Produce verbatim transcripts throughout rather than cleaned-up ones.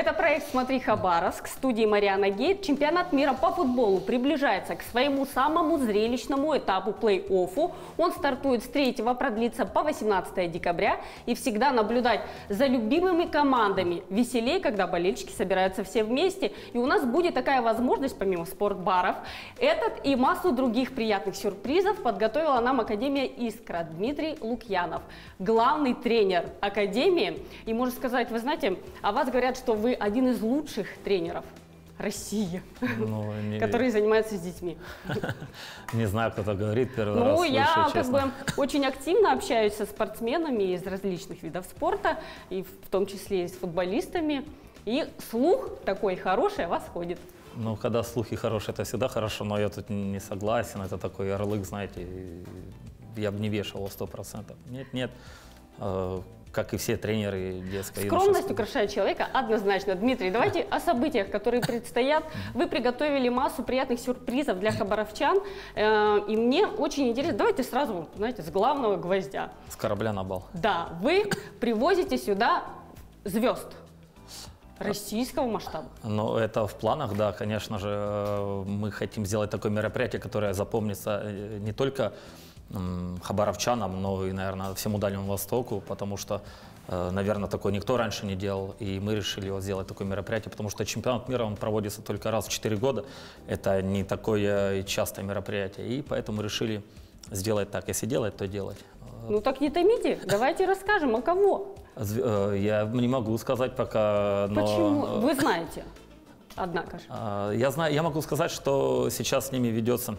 Это проект «Смотри, Хабаровск», студии Мариана Гейт. Чемпионат мира по футболу приближается к своему самому зрелищному этапу плей-оффу. Он стартует с третьего, продлится по восемнадцатое декабря. И всегда наблюдать за любимыми командами веселее, когда болельщики собираются все вместе. И у нас будет такая возможность, помимо спортбаров, этот и массу других приятных сюрпризов подготовила нам Академия «Искра» Дмитрий Лукьянов, главный тренер Академии. И можно сказать, вы знаете, о вас говорят, что вы один из лучших тренеров России, ну, не... который занимается с детьми. Не знаю, кто-то говорит, первый раз Ну, слышу, я как честно. бы очень активно общаюсь со спортсменами из различных видов спорта, и в том числе и с футболистами, и слух такой хороший о вас ходит. Ну, когда слухи хорошие, это всегда хорошо, но я тут не согласен, это такой ярлык, знаете, я бы не вешал сто процентов. Нет, нет. Как и все тренеры детской. Скромность украшает человека однозначно. Дмитрий, давайте о событиях, которые предстоят. Вы приготовили массу приятных сюрпризов для хабаровчан. И мне очень интересно, давайте сразу, знаете, с главного гвоздя. С корабля на бал. Да, вы привозите сюда звезд российского масштаба. Ну, это в планах, да, конечно же. Мы хотим сделать такое мероприятие, которое запомнится не только хабаровчанам, но и, наверное, всему Дальнему Востоку, потому что, наверное, такое никто раньше не делал, и мы решили вот сделать такое мероприятие, потому что чемпионат мира, он проводится только раз в четыре года, это не такое частое мероприятие, и поэтому решили сделать так, если делать, то делать. Ну так не томите, давайте расскажем, а кого? Я не могу сказать пока, но... Почему? Вы знаете, однако же. Я знаю, я могу сказать, что сейчас с ними ведется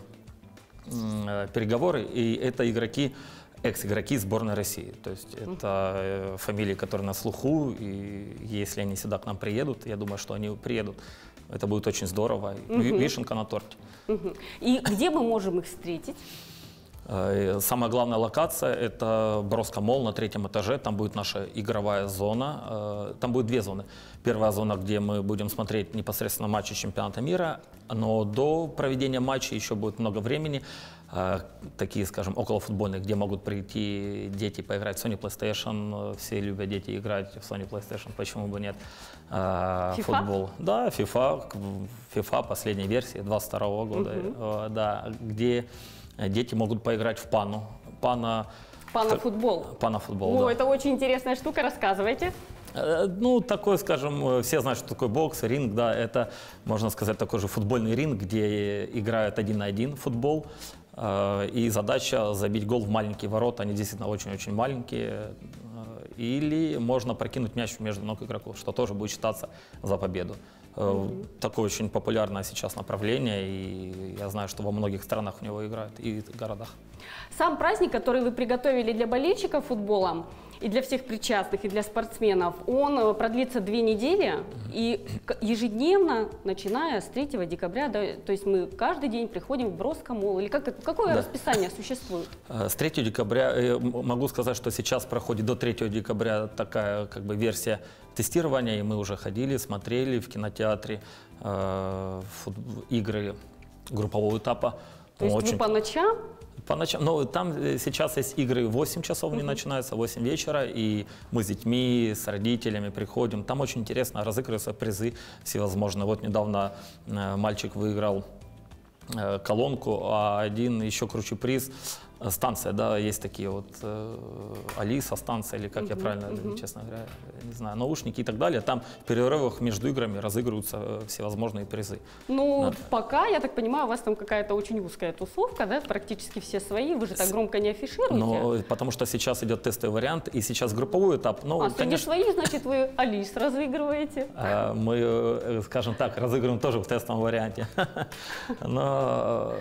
переговоры, и это игроки, экс-игроки сборной России. То есть это фамилии, которые на слуху, и если они сюда к нам приедут, я думаю, что они приедут. Это будет очень здорово. Угу. Вишенка на торте. Угу. И где мы можем их встретить? Самая главная локация – это Броско-молл на третьем этаже. Там будет наша игровая зона. Там будет две зоны. Первая зона, где мы будем смотреть непосредственно матчи чемпионата мира, но до проведения матча еще будет много времени. Такие, скажем, околофутбольные, где могут прийти дети поиграть в Sony PlayStation. Все любят дети играть в Sony PlayStation, почему бы нет. FIFA? Футбол. Да, FIFA, FIFA последней версии двадцать второго года, uh-huh. да, где дети могут поиграть в пану. Пана... Панафутбол. Панафутбол, О, да. это очень интересная штука, рассказывайте. Ну, такой, скажем, все знают, что такое бокс, ринг, да, это, можно сказать, такой же футбольный ринг, где играют один на один футбол. И задача забить гол в маленькие ворота, они действительно очень-очень маленькие. Или можно прокинуть мяч между ног игроков, что тоже будет считаться за победу. Mm-hmm. Такое очень популярное сейчас направление, и я знаю, что во многих странах в него играют, и в городах. Сам праздник, который вы приготовили для болельщиков футбола, и для всех причастных, и для спортсменов, он продлится две недели, mm-hmm. и ежедневно, начиная с третьего декабря, да, то есть мы каждый день приходим в Броско-молл, или как, какое да. расписание существует? С третьего декабря, могу сказать, что сейчас проходит до третьего декабря такая как бы версия тестирования, и мы уже ходили, смотрели в кинотеатре э, игры группового этапа. То есть очень... вы по ночам? По ночам. Но там сейчас есть игры в восемь часов, они uh-huh. начинаются, восемь вечера, и мы с детьми, с родителями приходим. Там очень интересно, разыгрываются призы всевозможные. Вот недавно э, мальчик выиграл э, колонку, а один еще круче приз. Станция, да, есть такие вот э, Алиса, станция, или как uh-huh, я правильно, uh-huh. честно говоря, не знаю, наушники и так далее. Там в перерывах между играми разыгрываются всевозможные призы. Ну, Надо. Пока, я так понимаю, у вас там какая-то очень узкая тусовка, да, практически все свои, вы же так громко не афишируете. Ну, потому что сейчас идет тестовый вариант, и сейчас групповой этап. Ну, а среди конечно, своих, значит, вы Алис разыгрываете? Мы, скажем так, разыгрываем тоже в тестовом варианте. Но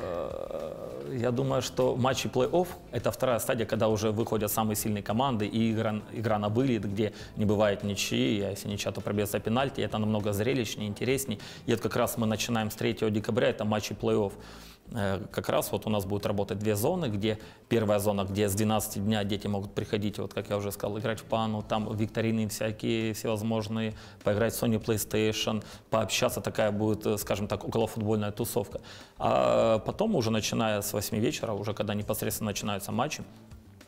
я думаю, что матчи плей-офф – это вторая стадия, когда уже выходят самые сильные команды, и игра, игра на вылет, где не бывает ничьи, а если ничья, то пробьется пенальти, это намного зрелищнее, интереснее. И это как раз мы начинаем с третьего декабря, это матчи плей-офф. Как раз вот у нас будут работать две зоны, где первая зона, где с двенадцати дня дети могут приходить, вот как я уже сказал, играть в пану, там викторины всякие всевозможные, поиграть в Sony PlayStation, пообщаться, такая будет, скажем так, околофутбольная тусовка. А потом уже начиная с восьми вечера, уже когда непосредственно начинаются матчи,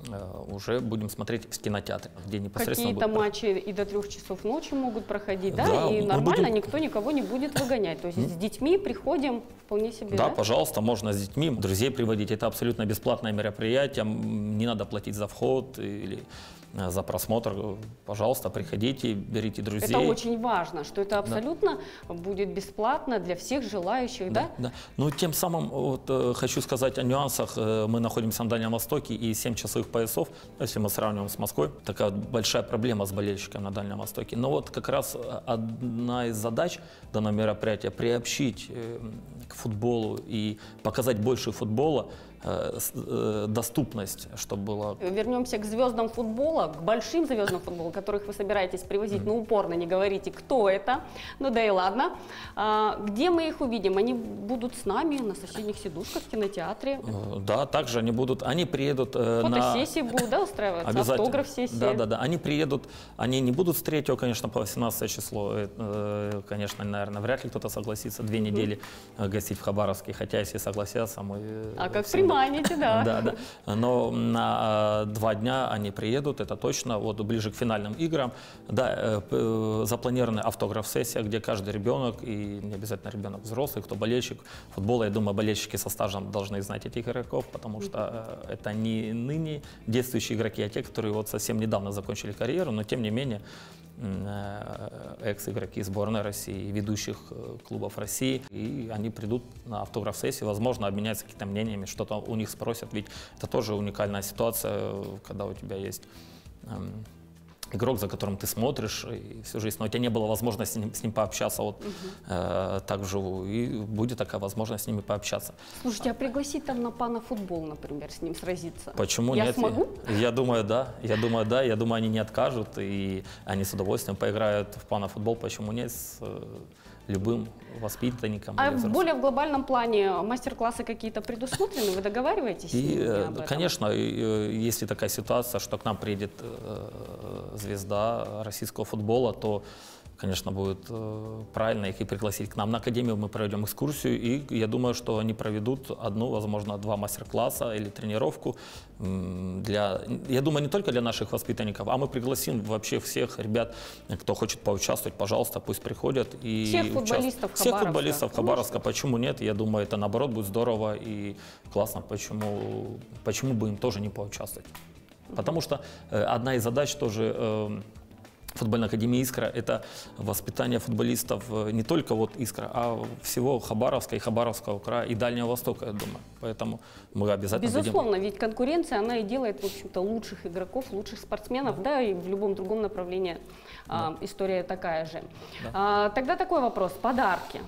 уже будем смотреть в кинотеатре, где непосредственно Какие-то будет... матчи и до трех часов ночи могут проходить, да? Да, И мы нормально, будем- никто никого не будет выгонять. То есть с детьми приходим вполне себе, Да, да? пожалуйста, можно с детьми, друзей приводить. Это абсолютно бесплатное мероприятие, м, не надо платить за вход или э, за просмотр. Пожалуйста, приходите, берите друзей. Это очень важно, что это абсолютно будет бесплатно для всех желающих, да? Да. Ну, тем самым вот, э, хочу сказать о нюансах. Э, мы находимся на Дальнем Востоке, и семь часовых поясов, если мы сравниваем с Москвой, такая вот большая проблема с болельщиками на Дальнем Востоке. Но вот как раз одна из задач данного мероприятия — приобщить э, к футболу и показать больше футбола, э, с- э, доступность, чтобы было... Вернемся к звездам футбола, к большим звездам футбола, которых вы собираетесь привозить, но упорно не говорите, кто это. Ну да и ладно. А, где мы их увидим? Они будут с нами на соседних сидушках в кинотеатре. Э, Да, также они будут, они приедут э, на... Фотосессии будут, да, устраиваться? Обязательно. Автограф-сессии? Да, да, да. Они приедут, они не будут с третьего, конечно, по восемнадцатое число. Э, Конечно, наверное, вряд ли кто-то согласится две недели э, гостить в Хабаровске. Хотя, если согласятся, мы... э, А как всегда- приманите, да. Да, да. Но на э, два дня они приедут, это точно, вот ближе к финальным играм. Да, э, п- э, запланирована автограф-сессия, где каждый ребенок, и не обязательно ребенок взрослый, кто болельщик футбола, я думаю, болельщики со стажем должны знать этих игроков, потому что э, это не ныне действующие игроки, а те, которые вот совсем недавно закончили карьеру, но тем не менее э, экс-игроки сборной России, ведущих э, клубов России, и они придут на автограф-сессию, возможно, обменяются какими-то мнениями, что-то у них спросят, ведь это тоже уникальная ситуация, когда у тебя есть эм, игрок, за которым ты смотришь и всю жизнь, но у тебя не было возможности с ним, с ним пообщаться вот, э, так вживую, и будет такая возможность с ними пообщаться. Слушайте, а пригласить там на панафутбол, например, с ним сразиться? Почему Я нет? смогу? Я думаю, да. Я думаю, да. Я думаю, они не откажут, и они с удовольствием поиграют в панафутбол. Почему нет? С э, любым воспитанником. А или в взрослым. более в глобальном плане мастер-классы какие-то предусмотрены? Вы договариваетесь с И, ними э, об этом? конечно, и, э, если такая ситуация, что к нам приедет э, звезда российского футбола, то, конечно, будет э, правильно их и пригласить к нам на академию. Мы проведем экскурсию, и я думаю, что они проведут одну, возможно, два мастер-класса или тренировку м, для, я думаю, не только для наших воспитанников, а мы пригласим вообще всех ребят, кто хочет поучаствовать, пожалуйста, пусть приходят и Всех участвуют. футболистов Всех Хабаровска. футболистов Хабаровска. Почему нет? Я думаю, это наоборот будет здорово и классно. Почему, почему бы им тоже не поучаствовать? Потому что э, одна из задач тоже э, футбольной академии «Искра» — это воспитание футболистов э, не только вот «Искра», а всего Хабаровска и Хабаровского края и Дальнего Востока, я думаю. Поэтому мы обязательно дадим- Безусловно, ведь конкуренция, она и делает, в общем-то, лучших игроков, лучших спортсменов, да, и в любом другом направлении а, история такая же. А, тогда такой вопрос. Подарки,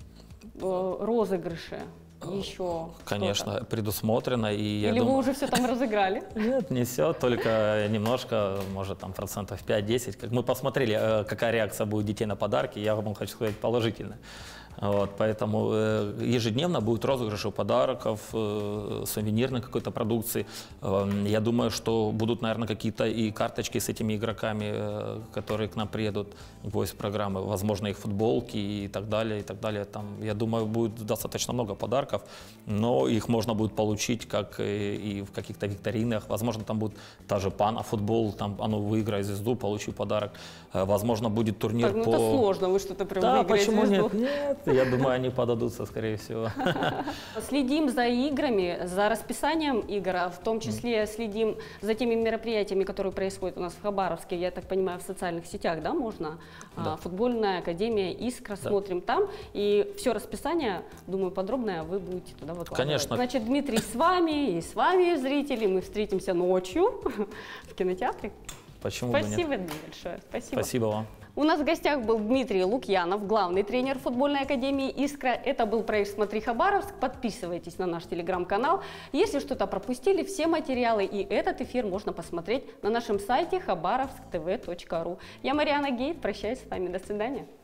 э, розыгрыши, еще Конечно, что-то? предусмотрено. И я Или думаю... вы уже все там разыграли? Нет, не все, только немножко, может, там процентов пять-десять. Как мы посмотрели, э, какая реакция будет детей на подарки, я вам хочу сказать положительная. Вот, поэтому э, ежедневно будет розыгрыши подарков, э, сувенирной какой-то продукции. Э, я думаю, что будут, наверное, какие-то и карточки с этими игроками, э, которые к нам приедут в гости программы, возможно, их футболки и так далее, и так далее. Там, я думаю, будет достаточно много подарков, но их можно будет получить как и, и в каких-то викторинах. Возможно, там будет та же панафутбол, там, а ну, выиграй звезду, получи подарок. Э, возможно, будет турнир Так, ну по... это сложно, вы что-то прям Да, выиграете почему звезду. нет? Нет, я думаю, они подадутся, скорее всего. Следим за играми, за расписанием игр, а в том числе следим за теми мероприятиями, которые происходят у нас в Хабаровске, я так понимаю, в социальных сетях, да, можно? Да. А, футбольная академия «Искра», Да. смотрим там, и все расписание, думаю, подробное вы будете туда выкладывать. Конечно. Значит, Дмитрий с вами и с вами, зрители, мы встретимся ночью в кинотеатре. Почему бы нет? Спасибо большое. Спасибо. Спасибо вам. У нас в гостях был Дмитрий Лукьянов, главный тренер футбольной академии «Искра». Это был проект «Смотри Хабаровск». Подписывайтесь на наш телеграм-канал. Если что-то пропустили, все материалы и этот эфир можно посмотреть на нашем сайте хабаровск тэ вэ точка ру. Я Мариана Гейт, прощаюсь с вами. До свидания.